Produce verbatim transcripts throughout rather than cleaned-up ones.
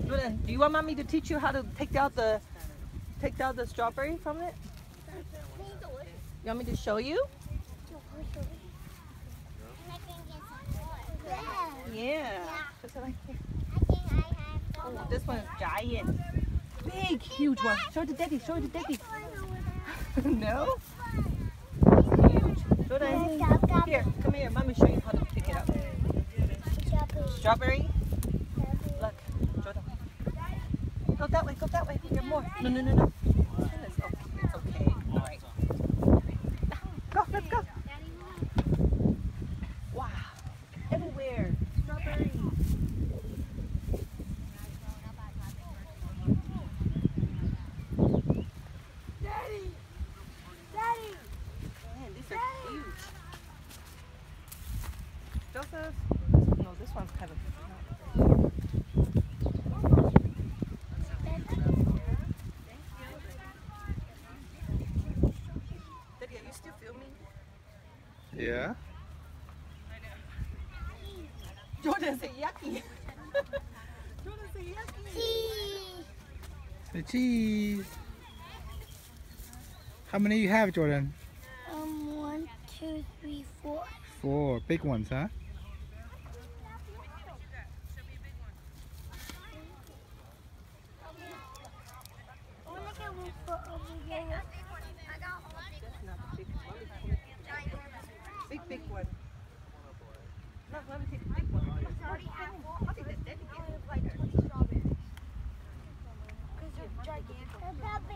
Jordan, do you want mommy to teach you how to take out the take out the strawberry from it? You want me to show you? Yeah. Oh, this one is giant. Big, huge one. Show it to daddy. Show it to daddy. No? It's huge. Jordan, here, come here. Mommy show you how to pick it up. Strawberry. Look, Jordan. Go that way. Go that way. Here, more. No, no, no, no. It's okay. It's okay. All right. Go. Let's go. Wow. Everywhere. Strawberry. Daddy! Daddy! Man, these are huge. Joseph? No, this one's kind of... Daddy, are you still filming? Yeah. Jordan said yucky. Jordan said yucky. Say cheese. How many you have, Jordan? Um, one, two, three, four. Four big ones, huh? I want to get one for over there. That's not the big one. Big, big one. No, let me take the big one. I'll take that daddy gave you like twenty strawberries. Because they're gigantic. The puppy.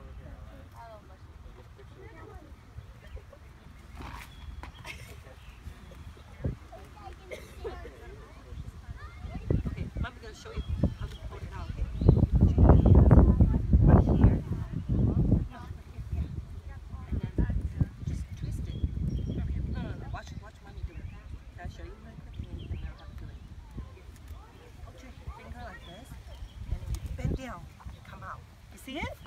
Okay, Mommy's gonna show you how to pull it out. Okay? Put your hands right here. No, here. And then just twist it. No, no, no. Watch, watch Mommy do it. Can I show you really quick? And you can know how to do it. Here. Put your finger like this, and then you bend down and come out. You see it?